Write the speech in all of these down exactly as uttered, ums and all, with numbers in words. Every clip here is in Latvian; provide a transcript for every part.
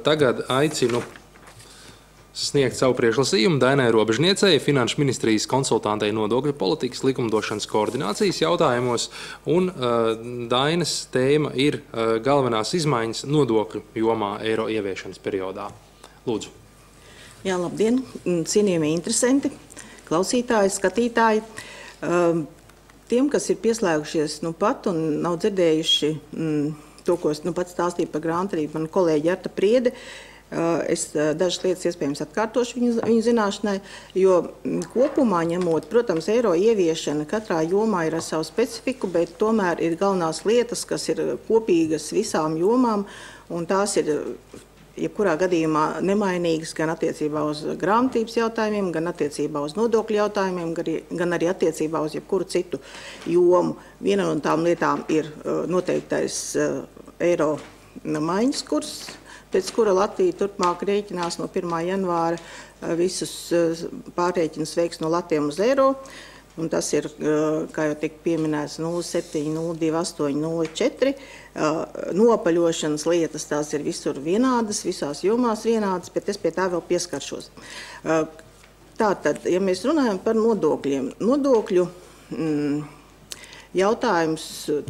tagad aicinu sniegt savu priekšlasījumu Dainai Robežniecei, Finanšu ministrijas konsultantei nodokļu politikas likumdošanas koordinācijas jautājumos, un uh, Dainas tēma ir uh, galvenās izmaiņas nodokļu jomā eiro ieviešanas periodā. Lūdzu. Jā, labdien, cienījamie interesanti, klausītāji, skatītāji. Uh, tiem, kas ir pieslēgušies nu pat un nav dzirdējuši mm, to, ko es nu pat stāstīju par grāmatu, arī man kolēģi Arta Priede, es dažas lietas iespējams atkārtošu viņu, viņu zināšanai, jo kopumā ņemot, protams, eiro ieviešana katrā jomā ir ar savu specifiku, bet tomēr ir galvenās lietas, kas ir kopīgas visām jomām, un tās ir jebkurā gadījumā nemainīgas gan attiecībā uz grāmatības jautājumiem, gan attiecībā uz nodokļu jautājumiem, gan arī attiecībā uz jebkuru citu jomu. Viena no tām lietām ir noteiktais eiro maiņas kurs, pēc kura Latvija turpmāk rēķinās no pirmā janvāra visus pārrēķinus veiks no latiem uz eiro. Un tas ir, kā jau tika pieminēts, nulle septiņi, nulle divi astoņi, nulle četri. Nopaļošanas lietas tās ir visur vienādas, visās jomās vienādas, bet es pie tā vēl pieskaršos. Tātad, ja mēs runājam par nodokļiem, nodokļu mm, jautājums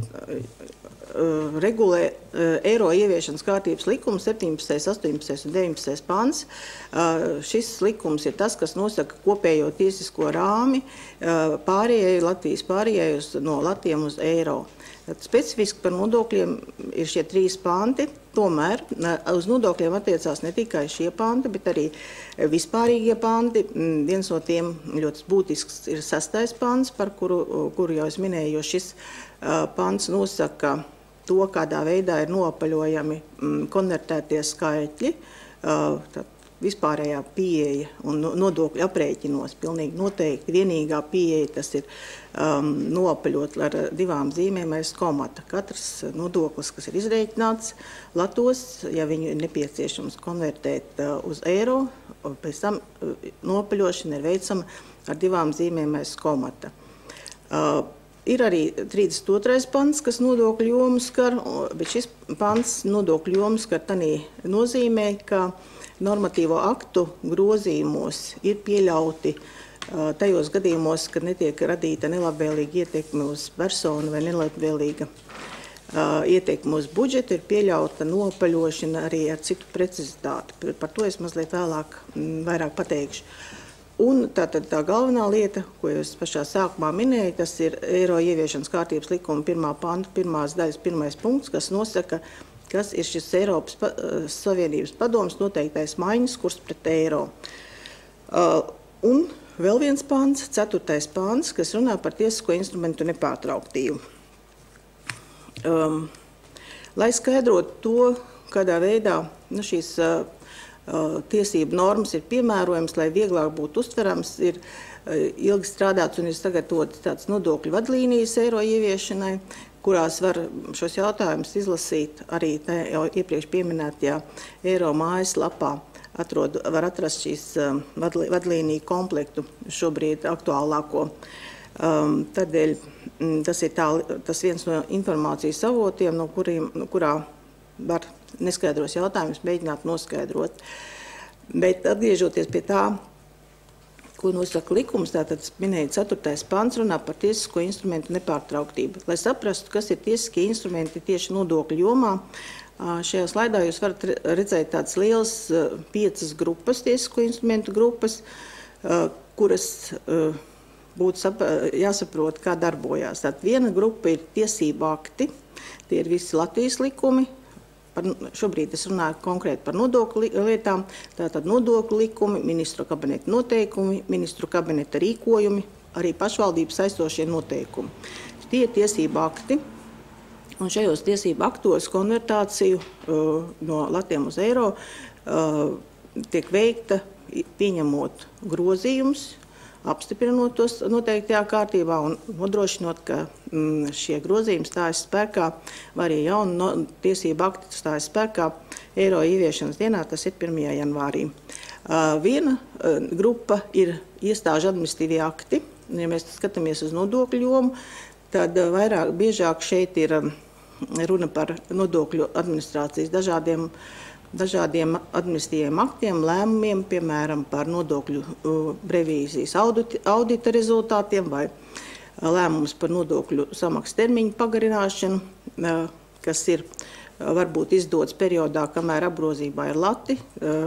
regulē eiro ieviešanas kārtības likums septiņpadsmitais, astoņpadsmitais un deviņpadsmitais pants. Šis likums ir tas, kas nosaka kopējo tiesisko rāmi pārējai, Latvijas pārējai no latiem uz eiro. Specifiski par nodokļiem ir šie trīs panti, tomēr uz nodokļiem attiecās ne tikai šie panti, bet arī vispārīgie panti. Viens no tiem ļoti būtisks ir sastais pants, par kuru, kuru jau es minēju, jo šis pants nosaka to, kādā veidā ir nopaļojami konvertētie skaitļi, vispārējā pieeja un nodokļu aprēķinos pilnīgi noteikti. Vienīgā pieeja tas ir um, nopaļot ar divām zīmēm aiz komata. Katrs nodoklis, kas ir izrēķināts latos, ja viņu ir nepieciešams konvertēt uh, uz eiro, pēc tam uh, nopaļošana ir veicama ar divām zīmēm aiz komata. Uh, Ir arī trīsdesmit otrais pants, kas nodokļu jomu skar, bet šis pants nodokļu jomu skar tādā nozīmē, ka normatīvo aktu grozījumos ir pieļauti tajos gadījumos, kad netiek radīta nelabvēlīga ietekme uz personu vai nelabvēlīga ietekme uz budžetu, ir pieļauta nopaļošana arī ar citu precizitāti. Par to es mazliet vēlāk vairāk pateikšu. Un tātad tā galvenā lieta, ko jūs pašā sākumā minēju, tas ir eiro ieviešanas kārtības likuma pirmā panta, pirmās daļas pirmais punkts, kas nosaka, kas ir šis Eiropas Savienības padomes noteiktais maiņas kurs pret eiro. Uh, un vēl viens pants, ceturtais pants, kas runā par tiesisko instrumentu nepārtrauktību. Um, lai skaidrotu to, kādā veidā nu, šīs uh, tiesību normas ir piemērojams, lai vieglāk būtu uztverams, ir ilgi strādāts un ir sagatavots tāds nodokļu vadlīnijas eiro ieviešanai, kurās var šos jautājumus izlasīt arī jau iepriekš pieminētajā eiro mājaslapā. Atrod, var atrast šīs vadlīniju komplektu šobrīd aktuālāko. Tādēļ tas ir tā, tas viens no informācijas avotiem, no, kuriem, no kurā var neskaidros jautājumus mēģināt noskaidrot. Bet atgriežoties pie tā, ko nosaka likums, tātad minēja ceturtais pants runā par tiesisko instrumentu nepārtrauktību. Lai saprastu, kas ir tiesiskie instrumenti tieši nodokļu jomā, šajā slaidā jūs varat redzēt tādas lielas piecas grupas, tiesisko instrumentu grupas, kuras būtu jāsaprot, kā darbojās. Tātad viena grupa ir tiesību akti, tie ir visi Latvijas likumi. Par, šobrīd es runāju konkrēti par nodokļu lietām, tātad nodokļu likumi, ministru kabineta noteikumi, ministru kabineta rīkojumi, arī pašvaldības saistošie noteikumi. Tie ir tiesību akti, un šajos tiesību aktos konvertāciju uh, no latiem uz eiro uh, tiek veikta pieņemot grozījumus, apstiprinot tos noteiktajā kārtībā un nodrošinot, ka mm, šie grozījumi stājas spēkā, vai arī jauni no, tiesību akti stājas spēkā eiro ieviešanas dienā, tas ir pirmajā janvārī. Uh, viena uh, grupa ir iestāžu administratīvie akti. Ja mēs skatāmies uz nodokļu jomu, tad uh, vairāk biežāk šeit ir um, runa par nodokļu administrācijas dažādiem dažādiem administratīviem aktiem, lēmumiem, piemēram, par nodokļu revīzijas audita, audita rezultātiem vai lēmums par nodokļu samaksas termiņu pagarināšanu, kas ir varbūt izdots periodā, kamēr apgrozībā ir lati,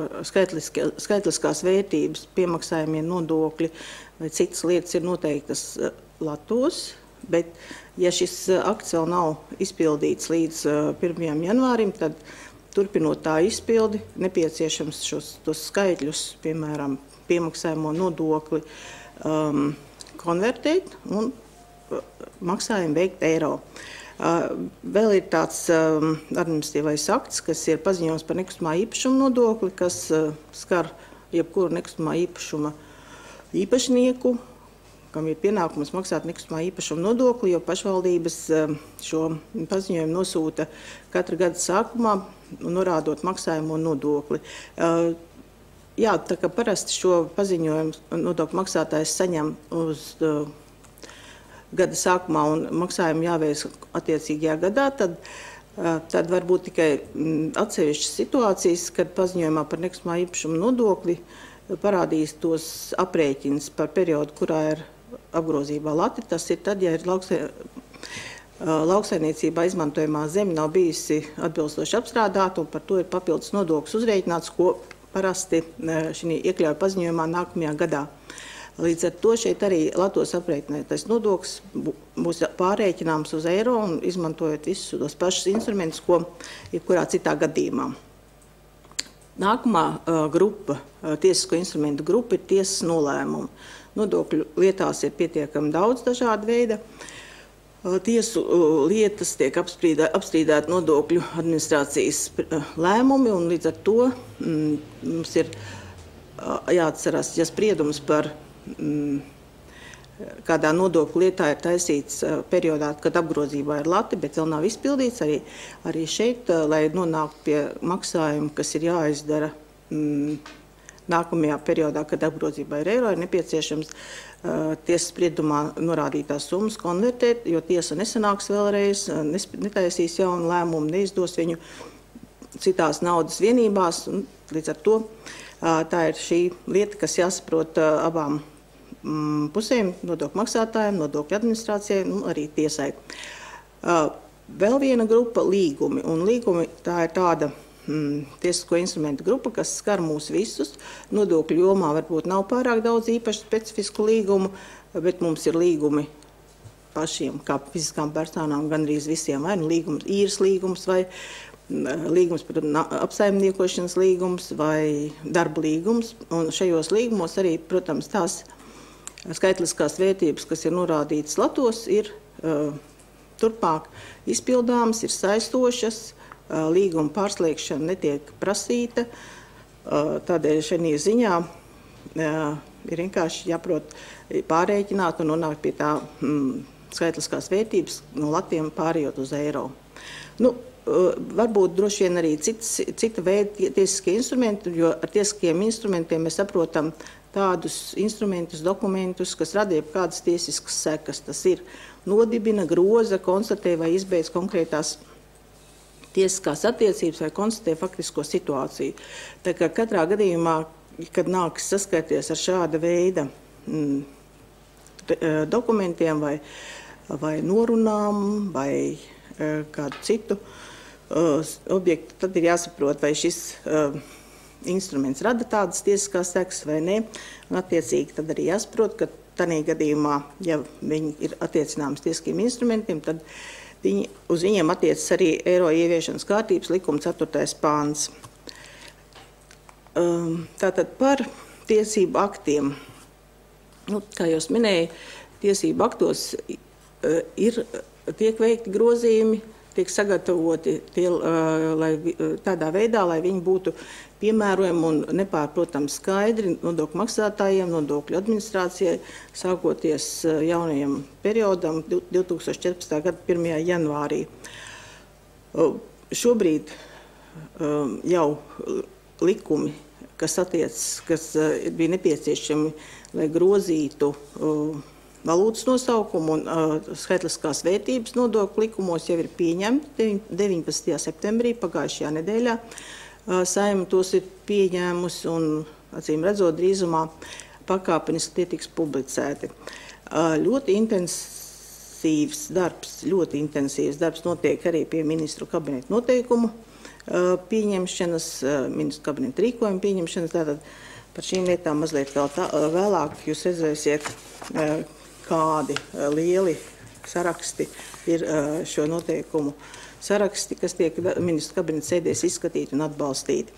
skaitliskās vērtības, piemaksājumie nodokļi vai citas lietas ir noteiktas latos, bet ja šis akts vēl nav izpildīts līdz pirmajam janvārim, tad turpinot tā izpildi, nepieciešams šos tos skaitļus, piemēram, piemaksājumu nodokli, um, konvertēt un maksājumu veikt eiro. Uh, vēl ir tāds um, administratīvais akts, kas ir paziņojums par nekustamā īpašuma nodokli, kas uh, skar jebkuru nekustamā īpašuma īpašnieku, kam ir pienākums maksāt nekustamā īpašuma nodokli, jo pašvaldības uh, šo paziņojumu nosūta katra gada sākumā, norādot maksājumu nodokli. Uh, jā, tā kā parasti šo paziņojumu nodokļu maksātājs saņem uz uh, gada sākumā un maksājumu jāveic attiecīgajā gadā, tad, uh, tad var būt tikai mm, atsevišķas situācijas, kad paziņojumā par nekustamā īpašuma nodokli parādīs tos aprēķins par periodu, kurā ir apgrozībā lati. Tas ir tad, ja ir lauksē, lauksaimniecībā izmantojamā zeme nav bijusi atbilstoši apstrādāta, un par to ir papildus nodoklis uzrēķināts, ko parasti šī iekļauj paziņojumā nākamajā gadā. Līdz ar to šeit arī latos aprēķinātais nodoklis būs pārrēķināms uz eiro un izmantojot visus tos pašus instrumentus, ko jebkurā citā gadījumā. Nākamā uh, grupa, uh, tiesisko instrumentu grupa, ir tiesas nolēmumi. Nodokļu lietās ir pietiekami daudz dažāda veida. Tiesu lietas tiek apstrīdēti nodokļu administrācijas lēmumi, un līdz ar to mm, mums ir jāatcerās, ja spriedums par mm, kādā nodokļu lietā ir taisīts periodā, kad apgrozībā ir lati, bet vēl nav izpildīts, arī, arī šeit, lai nonāktu pie maksājuma, kas ir jāizdara mm, nākamajā periodā, kad apgrozībā ir eiro, ir nepieciešams uh, tiesas spriedumā norādītās summas konvertēt, jo tiesa nesanāks vēlreiz, netaisīs jaunu lēmumu, neizdos viņu citās naudas vienībās. Un, līdz ar to uh, tā ir šī lieta, kas jāsaprot uh, abām mm, pusēm, nodokļu maksātājiem, nodokļu administrācijai, nu, arī tiesai. Uh, vēl viena grupa – līgumi, un līgumi tā ir tāda tiesisko instrumentu grupa, kas skar mūs visus. Nodokļu jomā varbūt nav pārāk daudz īpaši specifisku līgumu, bet mums ir līgumi pašiem, kā fiziskām personām, gandrīz visiem, vai nu līgums, īres līgums, vai līgums par apsaimniekošanas līgums, vai darba līgums. Un šajos līgumos arī, protams, tās skaitliskās vērtības, kas ir norādītas latos, ir uh, turpmāk izpildāmas, ir saistošas. Līguma pārslēgšana netiek prasīta, tādēļ šajā ziņā ir vienkārši jāprot pārrēķināt un nonākt pie tā mm, skaitliskās vērtības no latiem pārējot uz eiro. Nu, varbūt droši vien arī cits, cita veida tiesiskie instrumenti, jo ar tiesiskiem instrumentiem mēs saprotam tādus instrumentus, dokumentus, kas rada jebkādas tiesiskas sekas. Tas ir nodibina, groza, konstatē vai izbeidz konkrētās tiesiskās attiecības vai konstatē faktisko situāciju. Tā kā katrā gadījumā, kad nāks saskarties ar šāda veida mm, dokumentiem vai, vai norunām vai uh, kādu citu uh, objektu, tad ir jāsaprot, vai šis uh, instruments rada tādas tiesiskās sekas vai ne. Un attiecīgi tad arī jāsaprot, ka tādā gadījumā, ja viņi ir attiecināmas tiesiskiem instrumentiem, tad Viņi, uz viņiem attiecas arī eiro ieviešanas kārtības likuma ceturtais pāns. Um, tātad par tiesību aktiem. Nu, kā jau minēju, tiesību aktos uh, ir, tiek veikti grozījumi, tiek sagatavoti tie, uh, lai, tādā veidā, lai viņi būtu piemērojami un nepārprotams skaidri nodokļu maksātājiem, nodokļu administrācijai, sākoties jaunajam periodam divi tūkstoši četrpadsmitā gada pirmajā janvārī. Šobrīd jau likumi, kas attiec, kas bija nepieciešami, lai grozītu valūtas nosaukumu un skaitliskās vērtības nodokļu likumos, jau ir pieņemti deviņpadsmitajā septembrī pagājušajā nedēļā. Saeima tos ir pieņēmusi un, acīm redzot, drīzumā pakāpeniski tie tiks publicēti. Ļoti intensīvs darbs, ļoti intensīvs darbs notiek arī pie ministru kabineta noteikumu pieņemšanas, ministru kabineta rīkojuma pieņemšanas. Tātad par šīm lietām mazliet vēl tā, vēlāk jūs redzēsiet, kādi lieli saraksti ir šo noteikumu saraksti, kas tiek ministru kabineta sēdēs izskatīti un atbalstīti.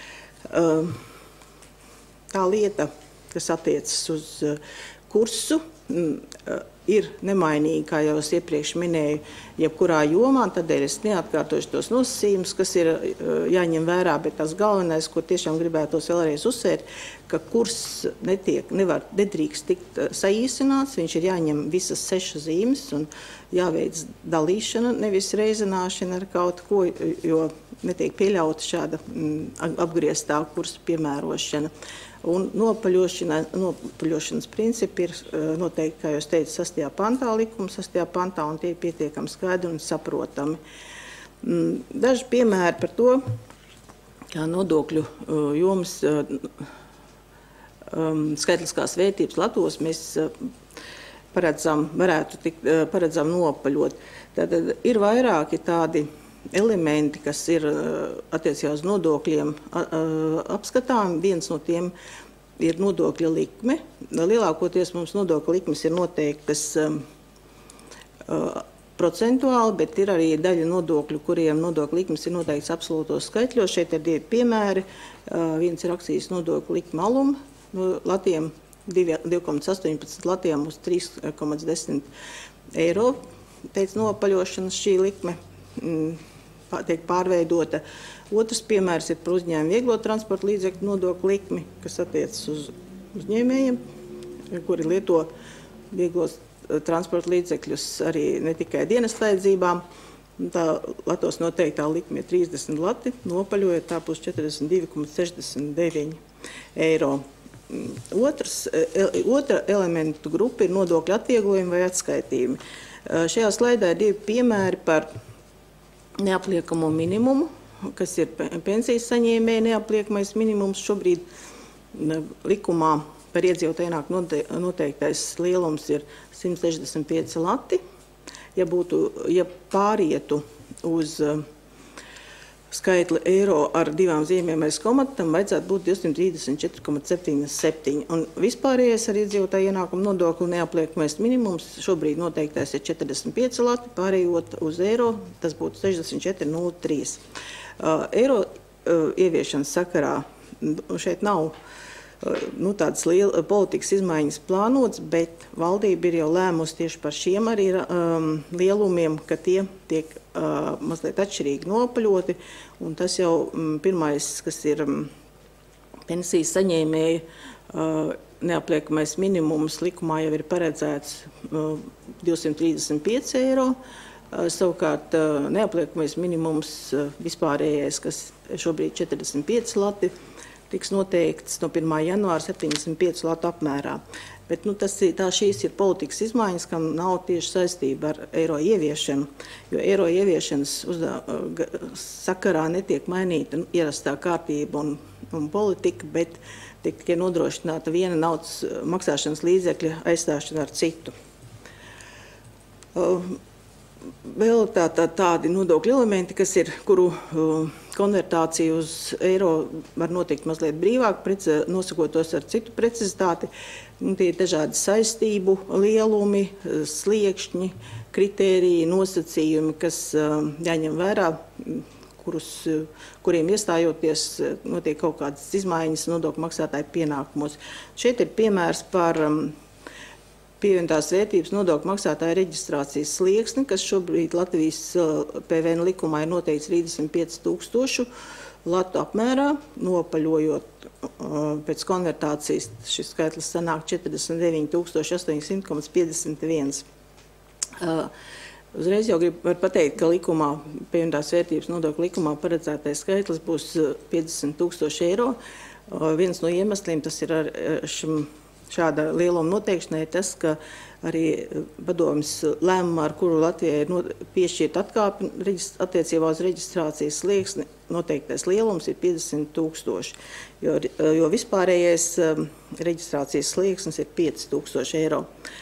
Tā lieta, kas attiecas uz kursu, ir nemainīgi, kā jau es iepriekš minēju, jebkurā jomā, tādēļ es neatkārtošu tos nosacījumus, kas ir jāņem vērā, bet tas galvenais, ko tiešām gribētos vēlreiz uzsvērt, ka kurs netiek, nevar, nedrīkst tikt saīsināts, viņš ir jāņem visas sešas zīmes un jāveic dalīšana, nevis reizināšana ar kaut ko, jo netiek pieļauta šāda apgrieztā kursa piemērošana. Un nopaļošanas principi ir noteikti, kā jūs teicu, sastajā pantā likuma, sastajā pantā, un tie ir pietiekami skaidri un saprotami. Daži piemēri par to, kā nodokļu jomas skaitliskās vērtības latos mēs paredzam, varētu tikt, paredzam nopaļot. Tātad ir vairāki tādi elementi, kas ir attiecībā uz nodokļiem apskatām. Viens no tiem ir nodokļa likme. Lielākoties mums nodokļa likmes ir noteiktas procentuāli, bet ir arī daļa nodokļu, kuriem nodokļa likmes ir noteikts absolūtos skaitļos. Šeit ir divi piemēri. Viens ir akcijas nodokļa likme aluma no latiem divi komats astoņpadsmit latiem uz trīs komats desmit eiro. Pēc nopaļošanas šī likme tiek pārveidota. Otrs piemērs ir par uzņēmumu vieglo transporta līdzekļu nodokļu likmi, kas attiecas uz uzņēmējiem, kuri lieto vieglos transporta līdzekļus arī ne tikai dienas vajadzībām. Tā latos noteiktā likme ir trīsdesmit lati, nopaļojot tā būs četrdesmit divi komats sešdesmit deviņi eiro. Otrs, otra elementu grupa ir nodokļu atvieglojumi vai atskaitījumi. Šajā slaidā ir divi piemēri par neapliekamo minimumu, kas ir pensijas saņēmēja neapliekamais minimums. Šobrīd likumā par iedzīvotāju ienākumu noteiktais lielums ir simt sešdesmit pieci lati. Ja, būtu, ja pārietu uz skaitli eiro ar divām zīmēm aiz komata, tam vajadzētu būt divsimt trīsdesmit četri komats septiņdesmit septiņi. Un vispārējais ar iedzīvotāju ienākumu nodokli neapliekamais minimums šobrīd noteiktais ir četrdesmit pieci lati, pārējot uz eiro, tas būtu sešdesmit četri nulle trīs. Uh, eiro uh, ieviešanas sakarā šeit nav nu, tādas liela politikas izmaiņas plānotas, bet valdība ir jau lēmusi tieši par šiem arī um, lielumiem, ka tie tiek uh, mazliet atšķirīgi nopaļoti, un tas jau um, pirmais, kas ir um, pensijas saņēmēja uh, neapliekamais minimums likumā jau ir paredzēts uh, divsimt trīsdesmit pieci eiro, uh, savukārt uh, neapliekamais minimums uh, vispārējais, kas šobrīd četrdesmit pieci lati, tiks noteikts no pirmā janvāra septiņdesmit pieci latu apmērā. Bet nu, tas, tā šīs ir politikas izmaiņas, kam nav tieši saistība ar eiro ieviešanu, jo eiro ieviešanas uzdā, sakarā netiek mainīta nu, ierastā kārtība un, un politika, bet tiek tikai nodrošināta viena naudas maksāšanas līdzekļa aizstāšana ar citu. Uh, Vēl tā, tā, tādi nodokļu elementi, kas ir, kuru uh, konvertācija uz eiro var notikt mazliet brīvāk, prece, nosakot tos ar citu precizitāti. Tie ir dažādi saistību lielumi, sliekšņi, kritēriji, nosacījumi, kas uh, jāņem vērā, kurus, kuriem iestājoties notiek kaut kādas izmaiņas nodokļu maksātāju pienākumos. Šeit ir piemērs par um, pievienotās vērtības nodokļu maksātāju reģistrācijas slieksni, kas šobrīd Latvijas P V N likumā ir noteikts trīsdesmit pieci tūkstošu latu apmērā, nopaļojot pēc konvertācijas šis skaitlis sanāk četrdesmit deviņi tūkstoši astoņi simti komats piecdesmit viens. Uzreiz jau gribu pateikt, ka likumā, pievienotās vērtības nodokļu likumā paredzētais skaitlis būs piecdesmit tūkstoši eiro. Viens no iemesliem tas ir ar šim šāda lieluma noteikšanai ir tas, ka arī padomes lēmumā, ar kuru Latvijai ir piešķirt atkāpi attiecībā uz reģistrācijas slieksni, noteiktais lielums ir piecdesmit tūkstoši, jo, jo vispārējais reģistrācijas slieksnis ir pieci tūkstoši eiro.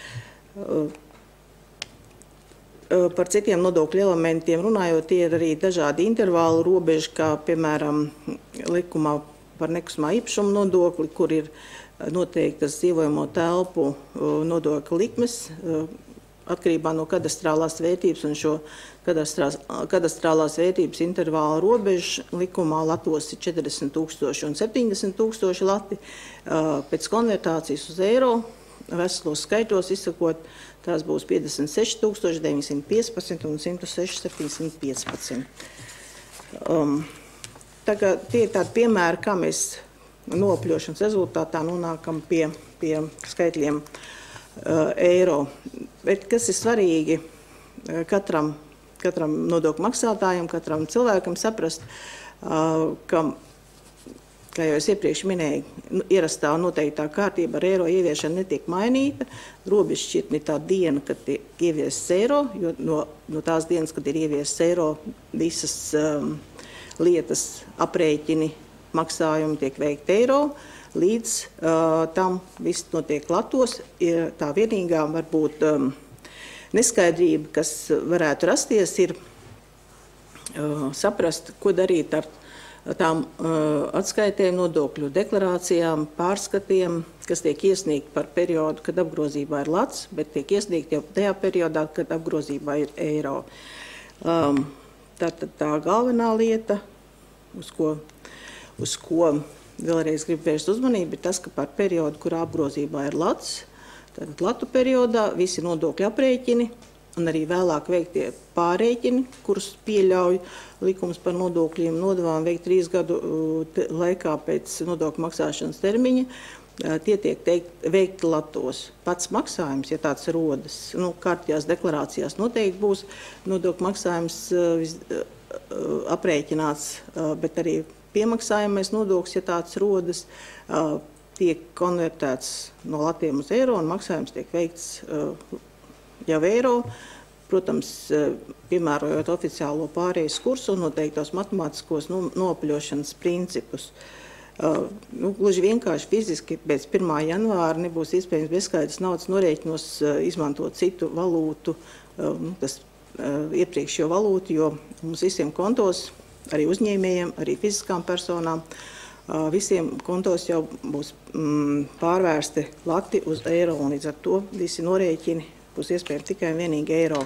Par citiem nodokļu elementiem runājot, tie ir arī dažādi intervālu robeži, kā piemēram likumā par nekustamā īpašuma nodokli, kur ir noteiktas dzīvojamo telpu nodokļu likmes atkarībā no kadastrālās vērtības, un šo kadastrās, kadastrālās vērtības intervāla robežu likumā Latvos ir četrdesmit tūkstoši un septiņdesmit tūkstoši lati. Pēc konvertācijas uz eiro veselos skaitos izsakot, tās būs piecdesmit seši tūkstoši deviņsimt piecpadsmit un simt seši tūkstoši septiņsimt piecpadsmit. Um, tagad tie ir tādi piemēri, kā mēs nopļošanas rezultātā nonākam pie, pie skaitļiem uh, eiro. Bet kas ir svarīgi uh, katram, katram nodokļu maksātājam, katram cilvēkam saprast, uh, ka, kā jau es iepriekš minēju, ierastā un noteiktā kārtība ar eiro ieviešanu netiek mainīta. Robežšķirtne ir tā diena, kad tiek ieviests eiro, jo no, no tās dienas, kad ir ieviests eiro, visas um, lietas, aprēķini, maksājumi tiek veikti eiro, līdz uh, tam viss notiek latos. Ir tā vienīgā varbūt um, neskaidrība, kas varētu rasties, ir uh, saprast, ko darīt ar tām uh, atskaitēm, nodokļu deklarācijām, pārskatiem, kas tiek iesniegti par periodu, kad apgrozībā ir lats, bet tiek iesniegti jau tajā periodā, kad apgrozībā ir eiro. Um, tātad tā galvenā lieta, uz ko, uz ko vēlreiz gribu vērst uzmanību, ir tas, ka par periodu, kurā apgrozībā ir lats, tātad latu periodā visi nodokļu aprēķini un arī vēlāk veiktie pārrēķini, kurus pieļauj likums par nodokļiem nodevām veikt trīs gadu laikā pēc nodokļu maksāšanas termiņa, tie tiek teikt, veikti latos. Pats maksājums, ja tāds rodas, nu, kārtījās deklarācijās noteikti būs nodokļu maksājums aprēķināts, bet arī piemaksājamais nodoklis, ja tāds rodas, tiek konvertēts no latiem uz eiro un maksājums tiek veikts jau eiro, protams, piemērojot oficiālo pārejas kursu un noteiktos matemātiskos nopļošanas principus. Uh, nu, gluži vienkārši fiziski pēc pirmā janvāra nebūs iespējams bezskaidrs naudas norēķinos uh, izmantot citu valūtu, uh, nu, tas uh, iepriekšējo valūtu, jo mums visiem kontos, arī uzņēmējiem, arī fiziskām personām, uh, visiem kontos jau būs mm, pārvērsti lati uz eiro, un līdz ar to visi norēķini būs iespējams tikai un vienīgi eiro.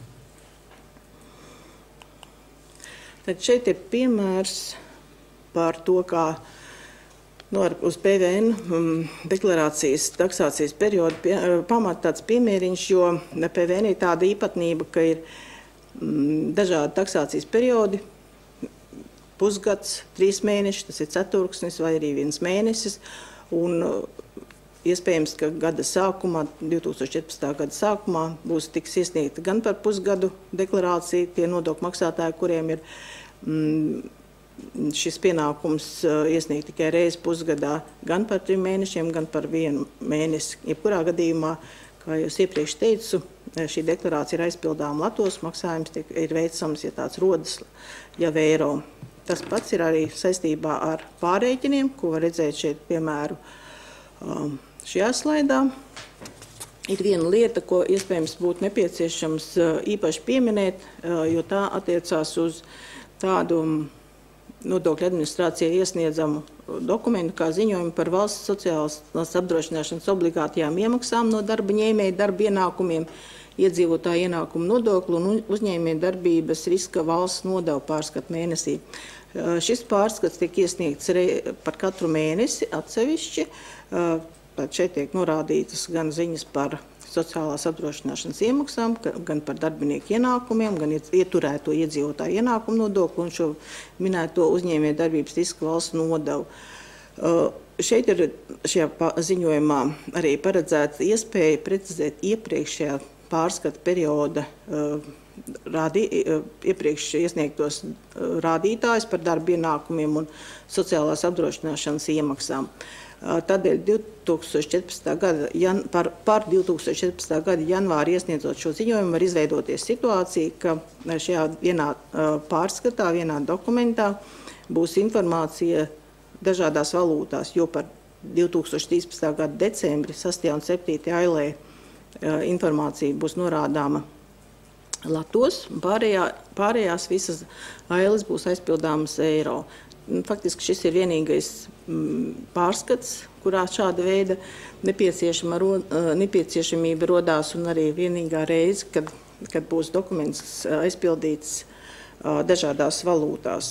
Tad šeit ir piemērs par to, kā nu, uz P V N um, deklarācijas taksācijas periodu pie, pamat tāds piemēriņš, jo P V N ir tāda īpatnība, ka ir um, dažādi taksācijas periodi, pusgads, trīs mēneši, tas ir ceturksnis vai arī viens mēnesis, un iespējams, ka gada sākumā, divi tūkstoši četrpadsmitā gada sākumā, būs tiks iesniegta gan par pusgadu deklarāciju tie nodokļu maksātāji, kuriem ir mm, šis pienākums iesniegt tikai reizi pusgadā, gan par trim mēnešiem, gan par vienu mēnesi. Jebkurā gadījumā, kā jau iepriekš teicu, šī deklarācija ir aizpildāma latos, maksājums tiek, ir veicams, ja tāds rodas jau eiro. Tas pats ir arī saistībā ar pārrēķiniem, ko var redzēt šeit piemēru um, šajā slaidā. Ir viena lieta, ko iespējams būtu nepieciešams īpaši pieminēt, jo tā attiecās uz tādu nodokļu administrācijai iesniedzamu dokumentu kā ziņojumu par valsts sociālās apdrošināšanas obligātajām iemaksām no darba ņēmēja darba ienākumiem, iedzīvotāju ienākumu nodokli un uzņēmēja darbības riska valsts nodevu pārskatu mēnesī. Šis pārskats tiek iesniegts par katru mēnesi atsevišķi. Tad šeit tiek norādītas gan ziņas par sociālās apdrošināšanas iemaksām, gan par darbinieku ienākumiem, gan ieturēto iedzīvotāju ienākumu nodokli un šo minēto uzņēmēju darbības riska valsts nodevu. Uh, šeit ir šajā ziņojumā arī paredzēta iespēja precizēt iepriekšējā pārskata perioda uh, rādī, uh, iepriekš iesniegtos uh, rādītājus par darba ienākumiem un sociālās apdrošināšanas iemaksām. Tādēļ divi tūkstoši četrpadsmitā gada, jan, par, par divi tūkstoši četrpadsmitā gada janvāri iesniedzot šo ziņojumu var izveidoties situācija, ka šajā vienā pārskatā, vienā dokumentā būs informācija dažādās valūtās, jo par divi tūkstoši trīspadsmitā gada decembri, sastajā un septītajā ailē informācija būs norādāma latos, pārējā, pārējās visas ailes būs aizpildāmas eiro. Faktiski šis ir vienīgais pārskats, kurā šāda veida nepieciešama, nepieciešamība rodās, un arī vienīgā reize, kad, kad būs dokuments aizpildīts dažādās valūtās.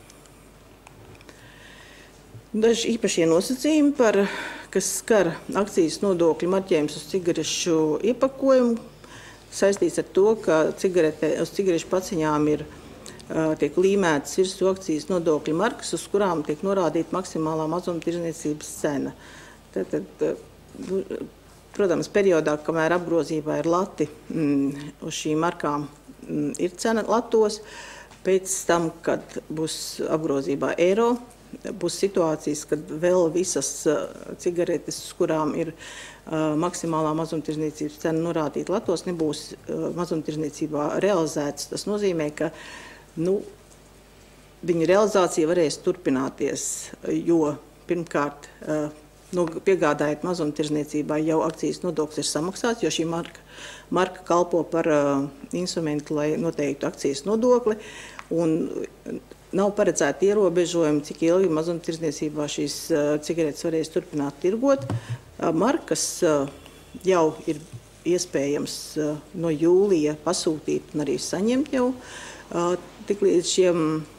Daži īpašie nosacījumi, par, kas skar akcijas nodokļu marķējumus uz cigarešu iepakojumu, saistīts ar to, ka cigarete, uz cigarešu paciņām ir tiek līmētas virsū akcijas nodokļu markas, uz kurām tiek norādīta maksimālā mazumtirdzniecības cena. Tātad, protams, periodā, kamēr apgrozībā ir lati, uz šīm markām ir cena latos, pēc tam, kad būs apgrozībā eiro, būs situācijas, kad vēl visas cigaretes, uz kurām ir maksimālā mazumtirdzniecības cena norādīta latos, nebūs mazumtirdzniecībā realizētas. Tas nozīmē, ka Nu, viņa realizācija varēs turpināties, jo pirmkārt nu, piegādājot mazumtirdzniecībā jau akcijas nodoklis ir samaksāts, jo šī marka, marka kalpo par uh, instrumentu, lai noteiktu akcijas nodokli, un nav paredzēti ierobežojumi, cik ilgi mazumtirdzniecībā šīs uh, cigaretes varēs turpināt tirgot. Uh, markas uh, jau ir iespējams uh, no jūlija pasūtīt un arī saņemt jau. Uh, tik līdz šiem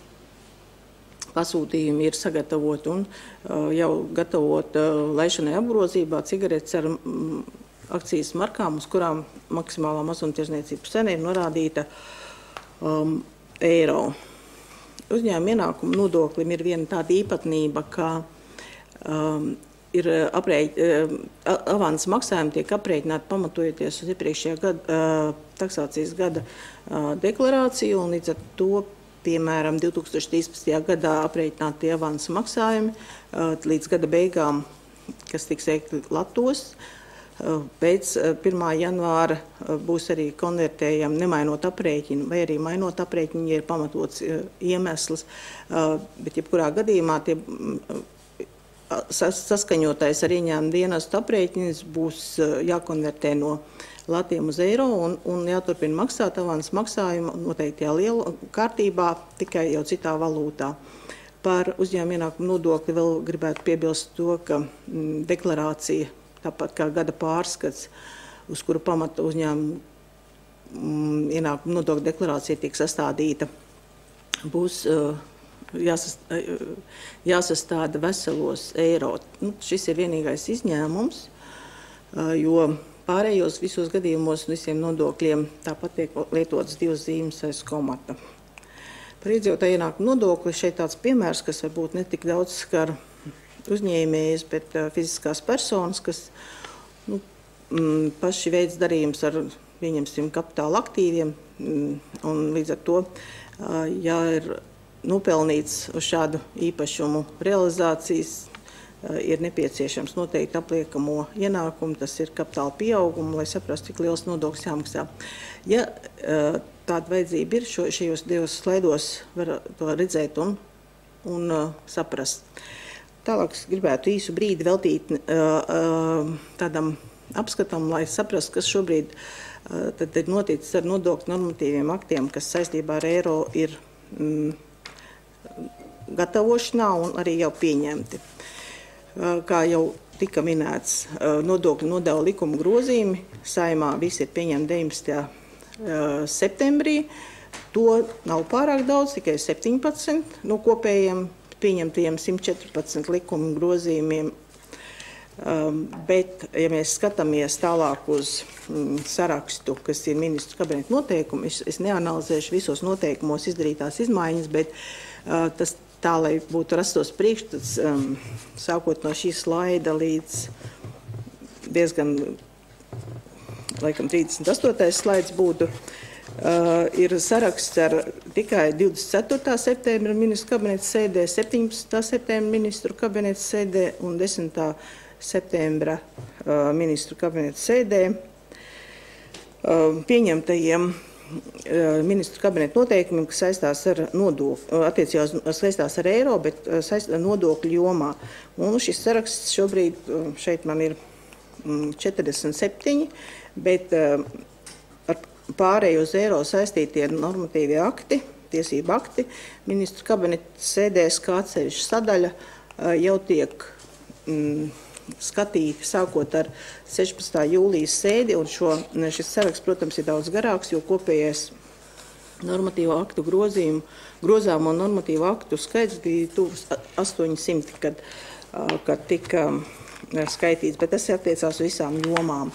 pasūtījumi ir sagatavoti un uh, jau gatavot uh, laišanai apgrozībā cigaretes ar mm, akcijas markām, uz kurām maksimālā mazumtirdzniecības cena ir norādīta um, eiro. Uzņēmuma ienākuma nodoklim ir viena tāda īpatnība, ka um, ir aprēķ, avans maksājumi tiek aprēķināti pamatojoties uz iepriekšējā gada, taksācijas gada deklarāciju, un līdz ar to, piemēram, divi tūkstoši trīspadsmitajā gadā aprēķinātie avans maksājumi līdz gada beigām, kas tiks veikti latos, pēc pirmā janvāra būs arī konvertējami nemainot aprēķinu, vai arī mainot aprēķinu, ja ir pamatots iemesls, bet jebkurā gadījumā tie saskaņotais ar ieņēmumu dienestu aprēķins būs jākonvertē no latiem uz eiro un, un jāturpina maksāt avans maksājumu noteiktajā liela kārtībā, tikai jau citā valūtā. Par uzņēmuma ienākumu nodokli vēl gribētu piebilst to, ka mm, deklarācija, tāpat kā gada pārskats, uz kuru pamata uzņēmuma mm, ienākumu nodokļu deklarācija tiek sastādīta, būs uh, jāsastāda veselos eiro. Nu, šis ir vienīgais izņēmums, jo pārējos visos gadījumos un visiem nodokļiem tāpat tiek lietotas divas zīmes aiz komata. Par iedzīvotāju ienākumu nodokli šeit tāds piemērs, kas varbūt ne tik daudz skar uzņēmējus, bet fiziskās personas, kas nu, paši veids darījums ar, pieņemsim, kapitāla aktīviem, un līdz ar to, ja ir nopelnīts uz šādu īpašumu realizācijas, ir nepieciešams noteikti apliekamo ienākumu, tas ir kapitāla pieaugumu, lai saprastu, cik liels nodoklis jāmaksā. Ja tāda vajadzība ir, šo, šajos divos slaidos var to redzēt un, un saprast. Tālāk es gribētu īsu brīdi veltīt tādam apskatam, lai saprastu, kas šobrīd tad ir noticis ar nodokļu normatīviem aktiem, kas saistībā ar eiro ir mm, gatavošanā un arī jau pieņemti. Kā jau tika minēts, nodokļu nodevu likuma grozījumi Saeimā visi ir pieņemti deviņpadsmitajā septembrī. To nav pārāk daudz, tikai septiņpadsmit no kopējiem pieņemtajiem simt četrpadsmit likuma grozījumiem. Bet, ja mēs skatāmies tālāk uz sarakstu, kas ir ministru kabineta noteikumi, es, es neanalizēšu visos noteikumos izdarītās izmaiņas, bet tas tā, lai būtu rastos priekšstats, um, sākot no šī slaida līdz diezgan, laikam, trīsdesmit astotais slaids būtu, Uh, ir saraksts ar tikai divdesmit ceturtā septembra ministru kabineta sēdē, septiņpadsmitā septembra ministru kabineta sēdē un desmitā septembra uh, ministru kabineta sēdē. Uh, pieņemtajiem uh, ministru kabineta noteikumiem, kas saistās ar nodokļu, attiecībās saistās ar eiro, bet uh, saistās ar nodokļu jomā. Un šis saraksts šobrīd, uh, šeit man ir mm, četrdesmit septiņi, bet uh, ar pārēju uz eiro saistītie normatīvie akti, tiesību akti, ministru kabineta sēdēs kā atsevišķa sadaļa jau tiek mm, skatīti sākot ar sešpadsmitā jūlijas sēdi, un šo, šis saraksts, protams, ir daudz garāks, jo kopējais normatīvo aktu grozījumu, grozāmo normatīvo aktu skaits bija tuvs astoņi simti, kad, kad tika skaitīts, bet tas attiecās visām jomām.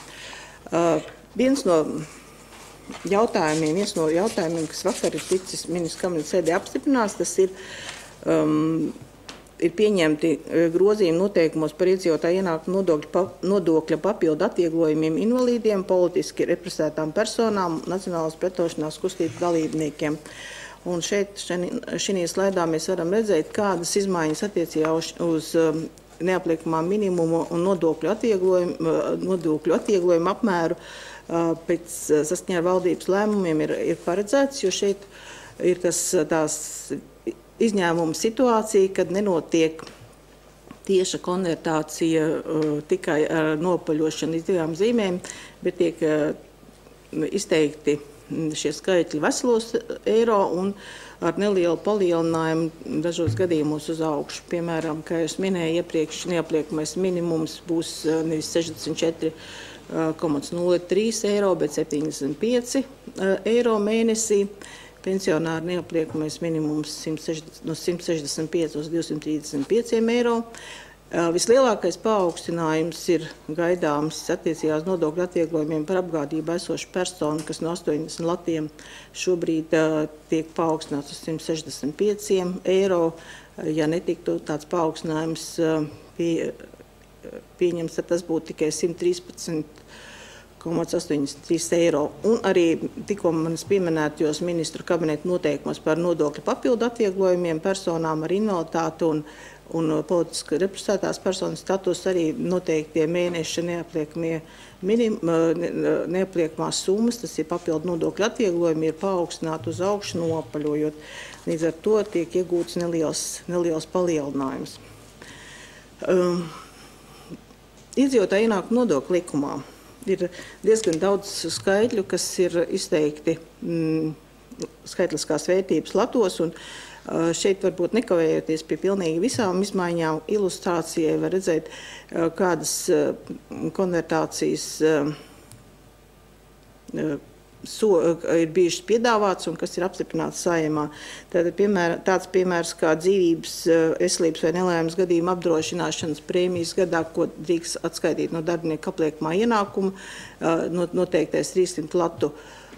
Viens no jautājumiem, viens no jautājumiem, kas vakar ir ticis ministru kabineta sēdē apstiprināts, tas ir, um, ir pieņemti grozījumi noteikumos par iedzīvotāju ienākumu nodokļa, pa, nodokļa papildu atvieglojumiem invalīdiem, politiski represētām personām, nacionālās pretošanās kustības dalībniekiem. Un šeit, šī slaidā mēs varam redzēt, kādas izmaiņas attiecībā uz, uz um, neapliekamā minimumu un nodokļu atvieglojumu, nodokļu atvieglojumu apmēru pēc saskaņā ar valdības lēmumiem ir, ir paredzēts, jo šeit ir tas, tās izņēmuma situācija, kad nenotiek tieša konvertācija uh, tikai ar nopaļošanu iz divām zīmēm, bet tiek uh, izteikti šie skaitļi veselos eiro un ar nelielu palielinājumu dažos gadījumos uz augšu. Piemēram, kā jūs minēju iepriekš, neapliekamais minimums būs uh, nevis sešdesmit četri komats nulle trīs eiro, bet septiņdesmit pieci eiro mēnesī. Pensionāru neapliekamais minimums no simt sešdesmit pieci uz divsimt trīsdesmit pieci eiro. Vislielākais paaugstinājums ir gaidāms attiecībās nodokļu atvieglojumiem par apgādību esošu personu, kas no astoņdesmit latiem šobrīd tiek paaugstināts uz simt sešdesmit pieci eiro. Ja netiktu tāds paaugstinājums pie pieņems, tad tas būtu tikai simt trīspadsmit komats astoņdesmit trīs eiro. Un arī tikko manis pieminētajos ministru kabineta noteikumos par nodokļu papildu atvieglojumiem personām ar invaliditāti un, un politiski represētās personas status arī noteiktie mēneša neapliekamie minim, neapliekamās summas, tas ir papildu nodokļu atvieglojumi, ir paaugstināti uz augšu nopaļojot. Līdz ar to tiek iegūts neliels, neliels palielinājums. Um, Iedzīvotāju ienākumu nodokļu likumā ir diezgan daudz skaitļu, kas ir izteikti mm, skaitliskās vērtības latos, un uh, šeit varbūt nekavējoties pie pilnīgi visām izmaiņām ilustrācijai var redzēt, uh, kādas uh, konvertācijas uh, uh, So, ir bijušas piedāvāts un kas ir apstiprināts Saeimā. Tātad, piemēr, tāds piemērs kā dzīvības, veselības vai nelaimes gadījuma apdrošināšanas prēmijas gadā, ko drīkst atskaitīt no darbinieka apliekamā ienākuma, noteiktais trīssimt latu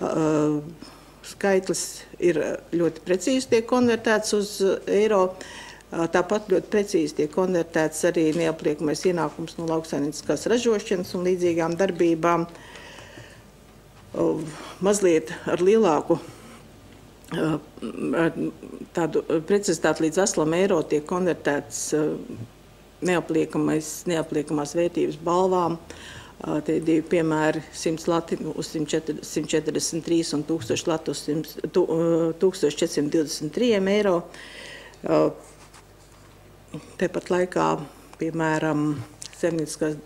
skaitlis ir ļoti precīzi tiek konvertēts uz eiro. Tāpat ļoti precīzi tiek konvertēts arī neapliekamais ienākums no lauksaimnieciskās ražošanas un līdzīgām darbībām. Mazliet ar lielāku tādu precizitāti līdz veslam eiro tiek konvertēts neapliekamās vērtības balvām. Te ir divi piemēri, simts lati uz simt četrdesmit trīs un tūkstoši lati uz tūkstoš četrsimt divdesmit trīs eiro. Tepat laikā, piemēram, saimnieciskās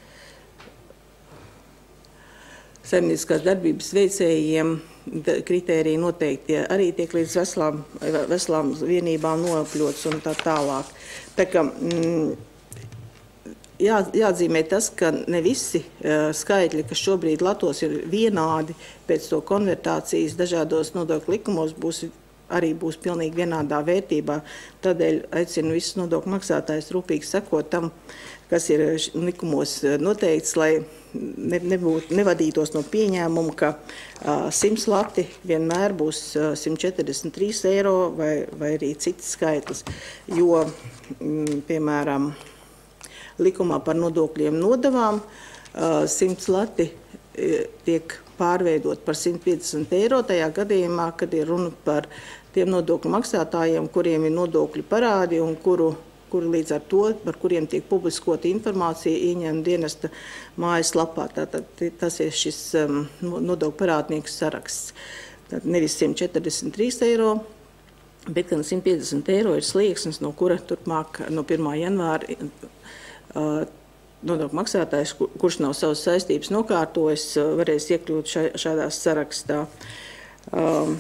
Saimnieciskās darbības veicējiem kritēriji noteikti arī tiek līdz veselām, veselām vienībām noapļots un tā tālāk. Tā kā, mm, jā, jāatzīmē tas, ka ne visi uh, skaitļi, kas šobrīd latos ir vienādi pēc to konvertācijas dažādos nodokļu likumos, būs, arī būs pilnīgi vienādā vērtībā. Tādēļ aicinu visus nodokļu maksātājus rūpīgi sekot tam, kas ir likumos noteikts, lai ne, nebūtu, nevadītos no pieņēmuma, ka uh, simts lati vienmēr būs uh, simt četrdesmit trīs eiro vai, vai arī cits skaitlis. Jo, mm, piemēram, likumā par nodokļiem nodevām uh, simts lati uh, tiek pārveidot par simt piecdesmit eiro tajā gadījumā, kad ir runa par tiem nodokļu maksātājiem, kuriem ir nodokļu parādi un kuru, kuri līdz ar to, par kuriem tiek publiskota informācija ieņēmuma dienesta mājaslapā. Tātad tas ir šis um, nodokļu parādnieku saraksts. Tad nevis simt četrdesmit trīs eiro, bet gan simt piecdesmit eiro ir slieksnis, no kura turpmāk no pirmā janvāra uh, nodokļu maksātājs, kur, kurš nav savas saistības nokārtojis, uh, varēs iekļūt šā, šādā sarakstā. Um,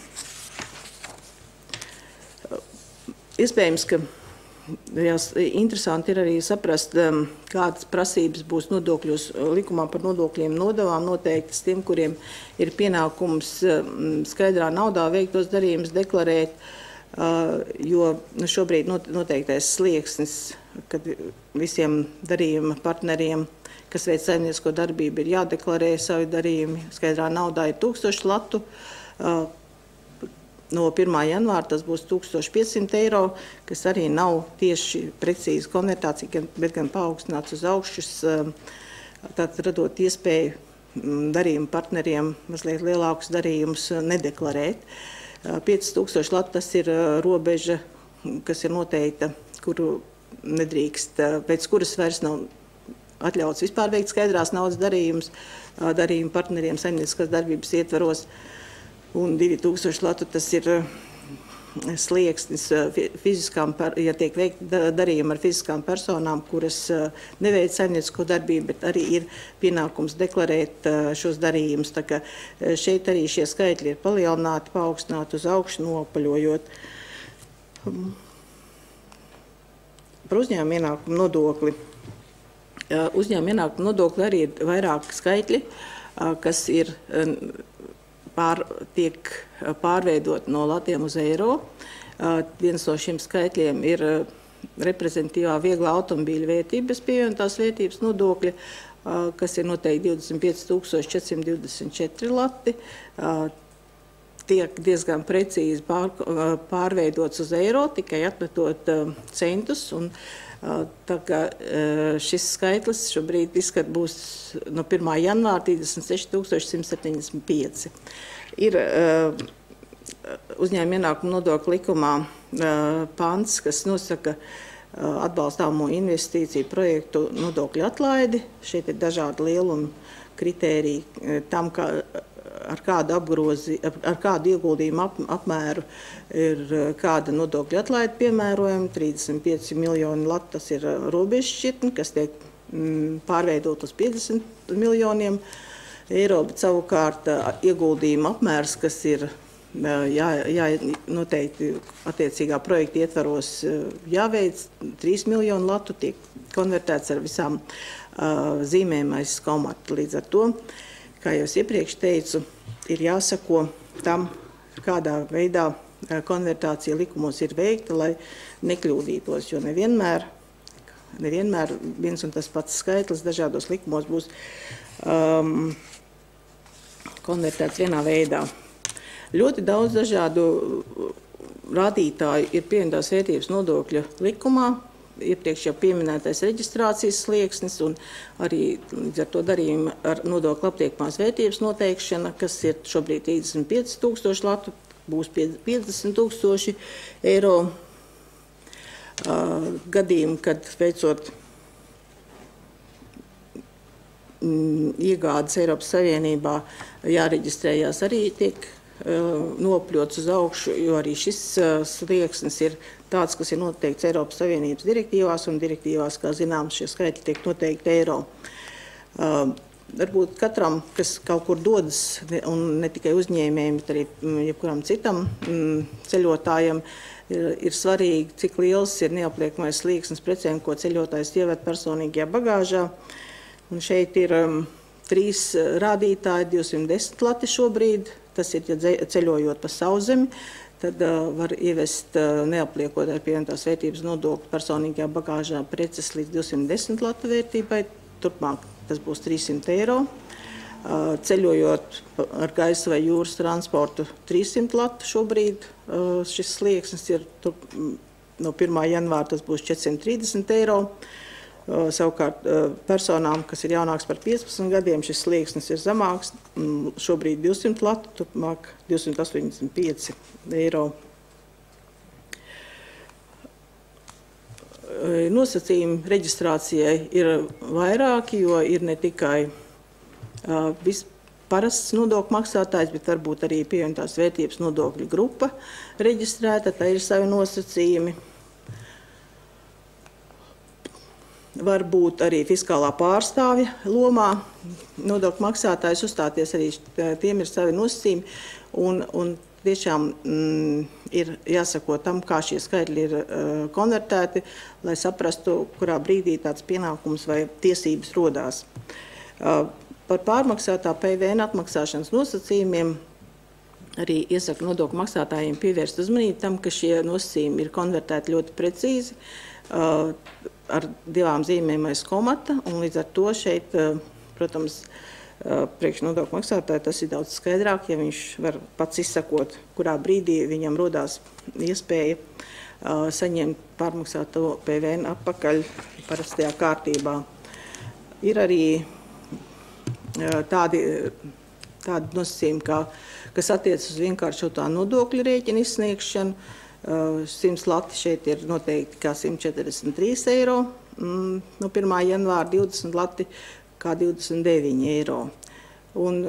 iespējams, ka jās, interesanti ir arī saprast, um, kādas prasības būs nodokļos likumā par nodokļiem nodevām noteiktas tiem, kuriem ir pienākums um, skaidrā naudā veiktos darījumus deklarēt, uh, jo šobrīd noteiktais slieksnis, kad visiem darījuma partneriem, kas veic saimniecisko darbību, ir jādeklarē savi darījumi skaidrā naudā, ir tūkstoši latu. Uh, No pirmā janvāra tas būs tūkstoš piecsimt eiro, kas arī nav tieši precīzi konvertācija, bet gan paaugstināts uz augšas, tātad radot iespēju darījuma partneriem mazliet lielākus darījumus nedeklarēt. pieci tūkstoši latu tas ir robeža, kas ir noteikta, kuru nedrīkst, pēc kuras vairs nav atļauts vispār veikt skaidrās naudas darījumus darījuma partneriem saimnieciskās darbības ietvaros. Un divi tūkstoši latu tas ir slieksnis fiziskām, ja tiek veikta darījumi ar fiziskām personām, kuras neveic saimniecisko darbību, bet arī ir pienākums deklarēt šos darījumus. Tā kā šeit arī šie skaitļi ir palielināti, paaugstināti uz augšu, nopaļojot. Par uzņēmuma ienākumu nodokli. Uzņēmuma ienākumu nodokli arī ir vairāk skaitļi, kas ir Pār, tiek pārveidot no latiem uz eiro. Uh, viens no šiem skaitļiem ir uh, reprezentatīvā vieglā automobīļa vērtība bez pievienotās vērtības nodokļa, uh, kas ir noteikti divdesmit pieci tūkstoši četri simti divdesmit četri lati. Uh, tiek diezgan precīzi pār, uh, pārveidots uz eiro, tikai atmetot uh, centus. Un, uh, tā kā uh, šis skaitlis šobrīd izskat būs no pirmā janvāra trīsdesmit seši tūkstoši simt septiņdesmit pieci. Ir uh, uzņēmuma ienākuma nodokļa likumā uh, pants, kas nosaka uh, atbalstāmo investīciju projektu nodokļu atlaidi. Šeit ir dažādi lielumi kritēriji uh, tam, kā, ar kādu apgrozi, ar, ar kādu ieguldījumu ap, apmēru ir uh, kāda nodokļu atlaide piemērojama. trīsdesmit pieci miljoni latu tas ir uh, robežšķirtne, kas tiek mm, pārveidot uz piecdesmit miljoniem eiro, bet savukārt ieguldījuma apmērs, kas ir jā, jā, noteikti attiecīgā projekta ietvaros jāveic, trīs miljoni latu tiek konvertēts ar visām uh, zīmēm aiz komata. Līdz ar to, kā jau es iepriekš teicu, ir jāsako tam, kādā veidā konvertācija likumos ir veikta, lai nekļūdītos, jo nevienmēr, nevienmēr viens un tas pats skaitlis dažādos likumos būs um, konvertēts vienā veidā. Ļoti daudz dažādu rādītāju ir pievienotās vērtības nodokļa likumā, iepriekš jau pieminētais reģistrācijas slieksnis un arī līdz ar to darījuma ar nodokļu apliekamās vērtības noteikšana, kas ir šobrīd trīsdesmit pieci tūkstoši latu, būs piecdesmit tūkstoši eiro. Uh, gadījumi, kad veicot iegādes Eiropas Savienībā jāreģistrējās, arī tiek uh, nopļots uz augšu, jo arī šis uh, slieksnis ir tāds, kas ir noteikts Eiropas Savienības direktīvās, un direktīvās, kā zināms, šie skaitļi tiek noteikti eiro. Uh, varbūt katram, kas kaut kur dodas, un ne tikai uzņēmējiem, bet arī jebkuram citam mm, ceļotājam, ir, ir svarīgi, cik liels ir neapliekamais slieksnis precēm, ko ceļotājs ieved personīgajā bagāžā. Un šeit ir um, trīs rādītāji, divsimt desmit lati šobrīd. Tas ir, ja ceļojot pa sauszemi, tad uh, var ievest uh, neapliekot ar pievienotās vērtības nodokli personīgajā bagāžā preces līdz divsimt desmit latu vērtībai. Turpmāk tas būs trīs simti eiro. Uh, ceļojot ar gaisa vai jūras transportu trīs simti latu šobrīd. Uh, šis slieksnis ir tur, no pirmā janvāra tas būs četri simti trīsdesmit eiro. Savukārt personām, kas ir jaunāks par piecpadsmit gadiem, šis slieksnis ir zemāks, šobrīd divsimt lati, turpmāk divsimt astoņdesmit pieci eiro. Nosacījumi reģistrācijai ir vairāki, jo ir ne tikai parasts nodokļu maksātājs, bet varbūt arī pievienotās vērtības nodokļu grupa reģistrēta, tā ir savi nosacījumi. Varbūt arī fiskālā pārstāvja lomā nodokļu maksātājs uzstāties, arī tiem ir savi nosacījumi, un, un tiešām mm, ir jāsako tam, kā šie skaitļi ir uh, konvertēti, lai saprastu, kurā brīdī tāds pienākums vai tiesības rodās. Uh, par pārmaksātā P V N atmaksāšanas nosacījumiem arī iesaka nodokļu maksātājiem pievērst uzmanību tam, ka šie nosacījumi ir konvertēti ļoti precīzi, uh, ar divām zīmēm aiz komata, un līdz ar to šeit, protams, priekš nodokļu maksātāji tas ir daudz skaidrāk, ja viņš var pats izsakot, kurā brīdī viņam rodās iespēja saņemt pārmaksāto P V N atpakaļ parastajā kārtībā. Ir arī tādi, tādi nosacījumi, kā, kas attiec uz vienkāršotā nodokļu rēķina izsniegšanu. simts lati šeit ir noteikti kā simt četrdesmit trīs eiro, no pirmā janvāra divdesmit lati kā divdesmit deviņi eiro. Un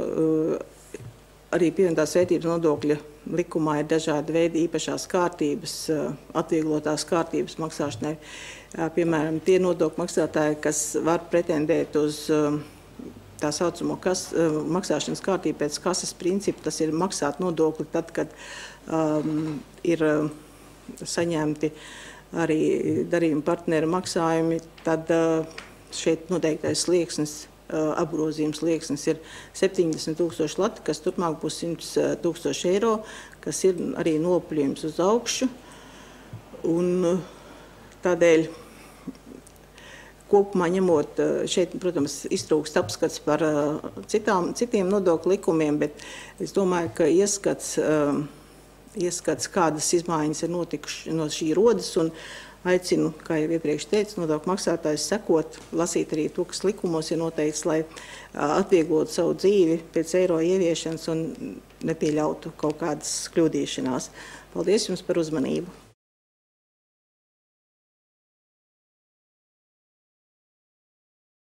arī pievienotās vērtības nodokļa likumā ir dažādi veidi īpašās kārtības, atvieglotās kārtības maksāšanai. Piemēram, tie nodokļu maksātāji, kas var pretendēt uz tā saucamo kas, maksāšanas kārtību pēc kases principu, tas ir maksāt nodokli tad, kad um, ir saņemti arī darījuma partneru maksājumi, tad uh, šeit noteiktais slieksnis, uh, apgrozījums slieksnis ir septiņdesmit tūkstoši lati, kas turpmāk būs simt tūkstoši eiro, kas ir arī nopļījums uz augšu. Un uh, tādēļ kopumā ņemot, šeit, protams, iztrūkst apskats par citām, citiem nodokļu likumiem, bet es domāju, ka ieskats, ieskats kādas izmaiņas ir notikušas no šī rodas, un aicinu, kā jau iepriekš teicu, nodokļu maksātājus sekot, lasīt arī to, kas likumos ir noteikts, lai atvieglotu savu dzīvi pēc eiro ieviešanas un nepieļautu kaut kādas kļūdīšanās. Paldies jums par uzmanību!